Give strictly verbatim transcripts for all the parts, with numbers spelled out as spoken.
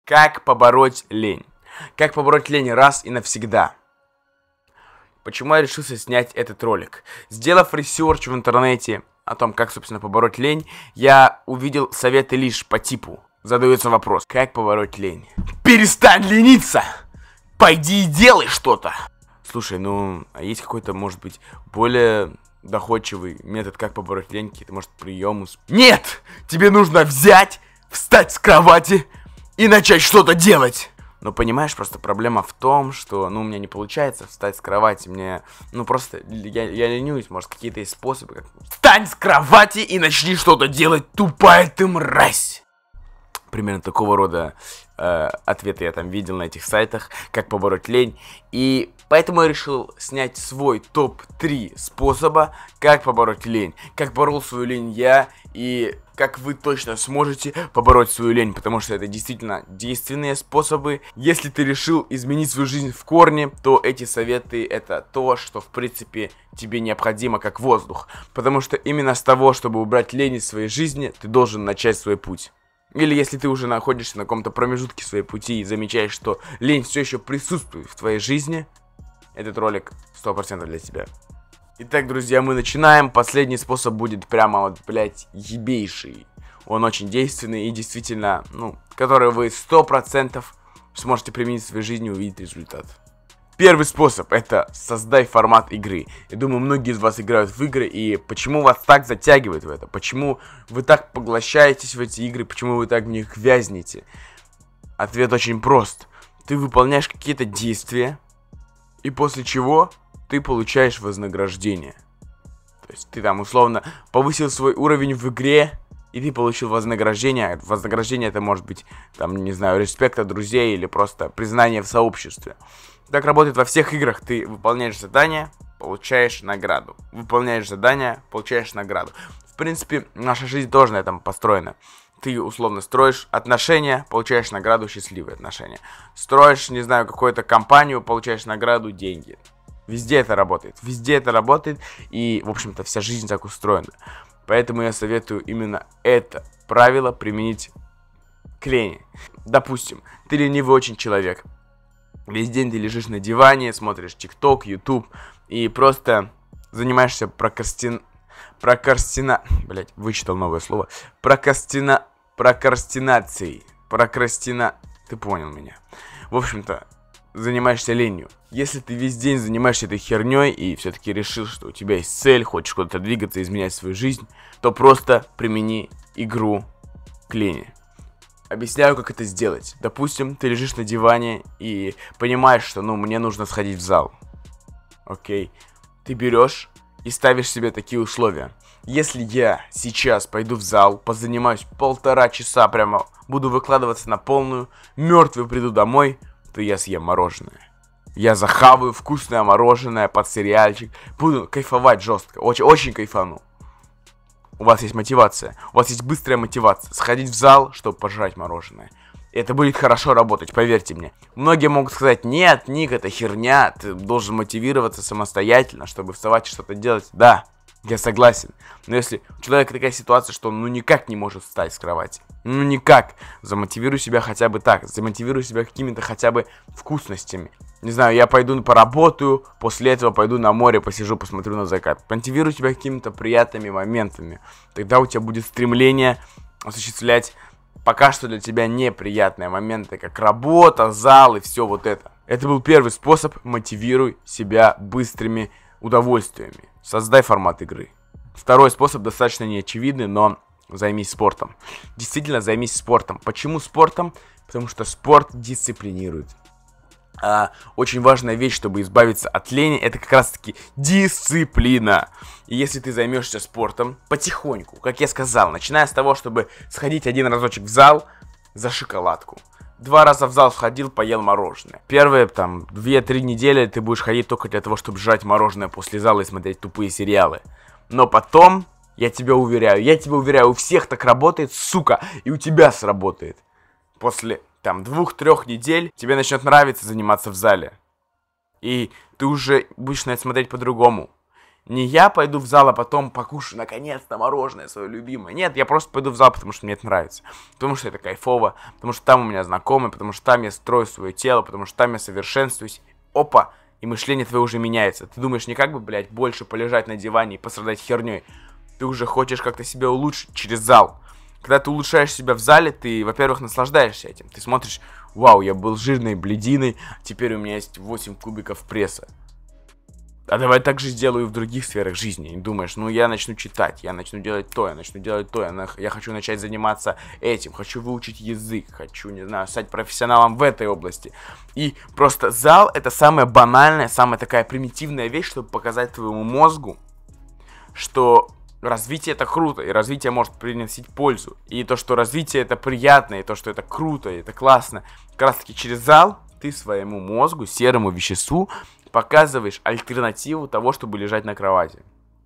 Как побороть лень? Как побороть лень раз и навсегда? Почему я решился снять этот ролик? Сделав ресерч в интернете о том, как, собственно, побороть лень, я увидел советы лишь по типу. Задается вопрос, как побороть лень? Перестань лениться! Пойди и делай что-то! Слушай, ну, а есть какой-то, может быть, более доходчивый метод, как побороть лень? Какие-то, может, приемы? Нет! Тебе нужно взять, встать с кровати и начать что-то делать! Но понимаешь, просто проблема в том, что, ну, у меня не получается встать с кровати, мне, ну, просто, я, я ленюсь, может, какие-то есть способы, как... Встань с кровати и начни что-то делать, тупая ты мразь! Примерно такого рода э, ответы я там видел на этих сайтах, как побороть лень. И поэтому я решил снять свой топ три способа, как побороть лень. Как борол свою лень я, и как вы точно сможете побороть свою лень, потому что это действительно действенные способы. Если ты решил изменить свою жизнь в корне, то эти советы это то, что в принципе тебе необходимо как воздух. Потому что именно с того, чтобы убрать лень из своей жизни, ты должен начать свой путь. Или если ты уже находишься на каком-то промежутке своей пути и замечаешь, что лень все еще присутствует в твоей жизни, этот ролик сто процентов для тебя. Итак, друзья, мы начинаем. Последний способ будет прямо вот, блядь, ебейший. Он очень действенный и действительно, ну, который вы сто процентов сможете применить в своей жизни и увидеть результат. Первый способ — это создай формат игры. Я думаю, многие из вас играют в игры, и почему вас так затягивает в это? Почему вы так поглощаетесь в эти игры? Почему вы так в них вязнете? Ответ очень прост. Ты выполняешь какие-то действия, и после чего ты получаешь вознаграждение. То есть ты там условно повысил свой уровень в игре, и ты получил вознаграждение. Вознаграждение это может быть, там, не знаю, респект от друзей или просто признание в сообществе. Так работает во всех играх. Ты выполняешь задания, получаешь награду. Выполняешь задания, получаешь награду. В принципе, наша жизнь тоже на этом построена. Ты условно строишь отношения, получаешь награду, счастливые отношения. Строишь, не знаю, какую-то компанию, получаешь награду, деньги. Везде это работает. Везде это работает. И, в общем-то, вся жизнь так устроена. Поэтому я советую именно это правило применить к лени. Допустим, ты ленивый очень человек. Весь день ты лежишь на диване, смотришь ТикТок, Ютуб и просто занимаешься прокрастин... прокрастина... Блять, вычитал новое слово. Прокрастина... Прокрастинацией. Прокрастина... Ты понял меня. В общем-то, занимаешься ленью. Если ты весь день занимаешься этой херней и все-таки решил, что у тебя есть цель, хочешь куда-то двигаться, изменять свою жизнь, то просто примени игру к лени. Объясняю, как это сделать. Допустим, ты лежишь на диване и понимаешь, что, ну, мне нужно сходить в зал. Окей. Ты берешь и ставишь себе такие условия. Если я сейчас пойду в зал, позанимаюсь полтора часа, прямо буду выкладываться на полную, мертвый приду домой, то я съем мороженое. Я захаваю вкусное мороженое под сериальчик. Буду кайфовать жестко. Очень, очень кайфану. У вас есть мотивация. У вас есть быстрая мотивация. Сходить в зал, чтобы пожрать мороженое. И это будет хорошо работать, поверьте мне. Многие могут сказать, нет, Ник, это херня. Ты должен мотивироваться самостоятельно, чтобы вставать и что-то делать. Да, я согласен. Но если у человека такая ситуация, что он ну никак не может встать с кровати. Ну никак. Замотивируй себя хотя бы так. Замотивируй себя какими-то хотя бы вкусностями. Не знаю, я пойду поработаю, после этого пойду на море, посижу, посмотрю на закат. Мотивируй себя какими-то приятными моментами. Тогда у тебя будет стремление осуществлять пока что для тебя неприятные моменты, как работа, зал и все вот это. Это был первый способ. Мотивируй себя быстрыми удовольствиями. Создай формат игры. Второй способ достаточно неочевидный, но займись спортом. Действительно, займись спортом. Почему спортом? Потому что спорт дисциплинирует. А, очень важная вещь, чтобы избавиться от лени, это как раз таки дисциплина. И если ты займешься спортом потихоньку, как я сказал, начиная с того, чтобы сходить один разочек в зал за шоколадку. Два раза в зал сходил, поел мороженое. Первые там две-три недели ты будешь ходить только для того, чтобы жрать мороженое после зала и смотреть тупые сериалы. Но потом, я тебя уверяю, я тебя уверяю, у всех так работает, сука, и у тебя сработает. После там двух-трех недель тебе начнет нравиться заниматься в зале. И ты уже будешь на это смотреть по-другому. Не я пойду в зал, а потом покушаю наконец-то мороженое свое любимое. Нет, я просто пойду в зал, потому что мне это нравится. Потому что это кайфово, потому что там у меня знакомые, потому что там я строю свое тело, потому что там я совершенствуюсь. Опа, и мышление твое уже меняется. Ты думаешь не как бы, блядь, больше полежать на диване и пострадать херней. Ты уже хочешь как-то себя улучшить через зал. Когда ты улучшаешь себя в зале, ты, во-первых, наслаждаешься этим. Ты смотришь, вау, я был жирной блядиной, теперь у меня есть восемь кубиков пресса. А давай так же сделаю и в других сферах жизни. И думаешь, ну я начну читать, я начну делать то, я начну делать то, я, я хочу начать заниматься этим, хочу выучить язык, хочу, не знаю, стать профессионалом в этой области. И просто зал — это самая банальная, самая такая примитивная вещь, чтобы показать твоему мозгу, что развитие — это круто, и развитие может приносить пользу. И то, что развитие — это приятно, и то, что это круто, и это классно. Как раз таки через зал ты своему мозгу, серому веществу, показываешь альтернативу того, чтобы лежать на кровати.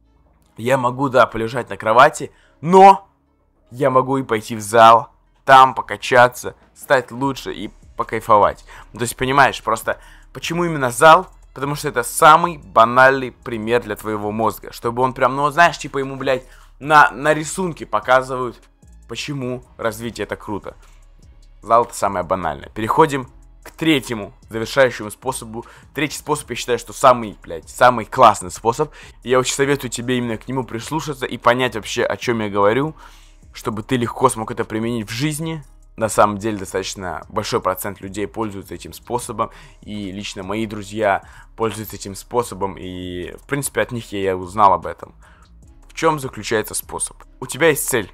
Я могу, да, полежать на кровати, но я могу и пойти в зал, там покачаться, стать лучше и покайфовать. То есть, понимаешь, просто почему именно зал? Потому что это самый банальный пример для твоего мозга. Чтобы он прям, ну, знаешь, типа ему, блядь, на, на рисунке показывают, почему развитие это круто. Зал — это самое банальное. Переходим к третьему, завершающему способу. Третий способ, я считаю, что самый, блядь, самый классный способ. И я очень советую тебе именно к нему прислушаться и понять вообще, о чем я говорю, чтобы ты легко смог это применить в жизни. На самом деле, достаточно большой процент людей пользуются этим способом. И лично мои друзья пользуются этим способом. И, в принципе, от них я узнал об этом. В чем заключается способ? У тебя есть цель.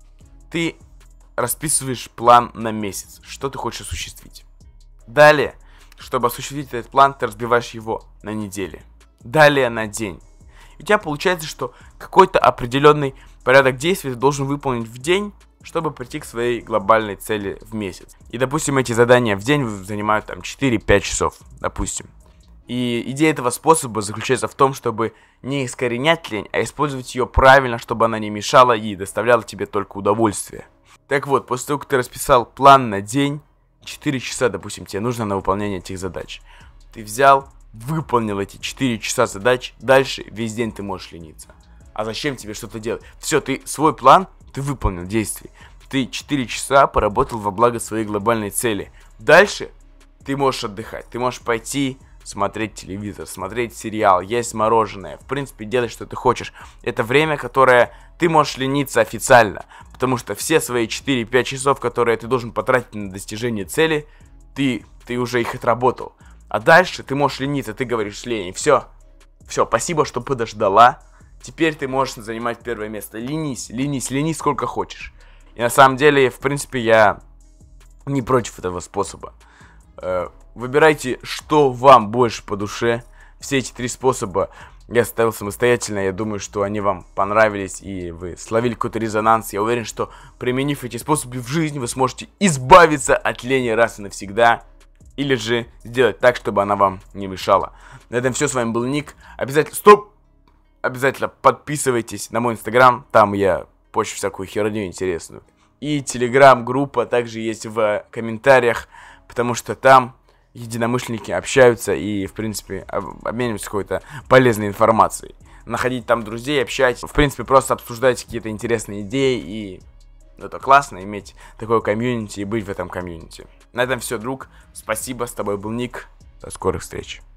Ты расписываешь план на месяц. Что ты хочешь осуществить? Далее, чтобы осуществить этот план, ты разбиваешь его на недели. Далее на день. И у тебя получается, что какой-то определенный порядок действий ты должен выполнить в день, чтобы прийти к своей глобальной цели в месяц. И, допустим, эти задания в день занимают там четыре-пять часов, допустим. И идея этого способа заключается в том, чтобы не искоренять лень, а использовать ее правильно, чтобы она не мешала и доставляла тебе только удовольствие. Так вот, после того, как ты расписал план на день, четыре часа, допустим, тебе нужно на выполнение этих задач. Ты взял, выполнил эти четыре часа задач, дальше весь день ты можешь лениться. А зачем тебе что-то делать? Все, ты свой план, ты выполнил действий. Ты четыре часа поработал во благо своей глобальной цели. Дальше ты можешь отдыхать, ты можешь пойти смотреть телевизор, смотреть сериал, есть мороженое, в принципе, делать, что ты хочешь. Это время, которое ты можешь лениться официально, потому что все свои четыре-пять часов, которые ты должен потратить на достижение цели, ты, ты уже их отработал. А дальше ты можешь лениться, ты говоришь лень, все, все, спасибо, что подождала, теперь ты можешь занимать первое место. Ленись, ленись, ленись сколько хочешь. И на самом деле, в принципе, я не против этого способа. Выбирайте, что вам больше по душе. Все эти три способа я ставил самостоятельно. Я думаю, что они вам понравились и вы словили какой-то резонанс. Я уверен, что применив эти способы в жизни, вы сможете избавиться от лени раз и навсегда. Или же сделать так, чтобы она вам не мешала. На этом все. С вами был Ник. Обязательно... Стоп! Обязательно подписывайтесь на мой инстаграм. Там я пощу всякую херню интересную. И телеграм-группа также есть в комментариях. Потому что там единомышленники общаются и, в принципе, обмениваются какой-то полезной информацией. Находить там друзей, общайтесь. В принципе, просто обсуждать какие-то интересные идеи. И это классно, иметь такое комьюнити и быть в этом комьюнити. На этом все, друг. Спасибо, с тобой был Ник. До скорых встреч.